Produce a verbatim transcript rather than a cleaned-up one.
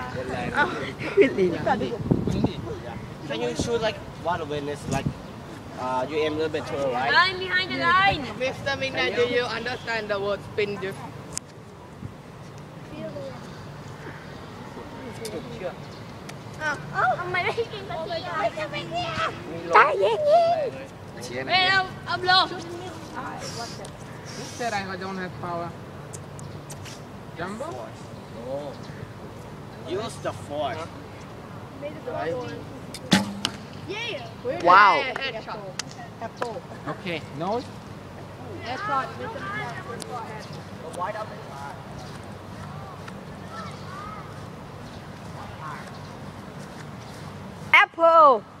Can you shoot like water when it's like uh, you aim a little bit to the right? Line behind the line. Mister Mina, do you understand the word spin drift? Ông mày đi kiếm cái gì vậy? Tại gì vậy? Ê ông, ông lô. Who said I don't have power? Jumbo? No. Use the force. Wow. Okay, no. Apple.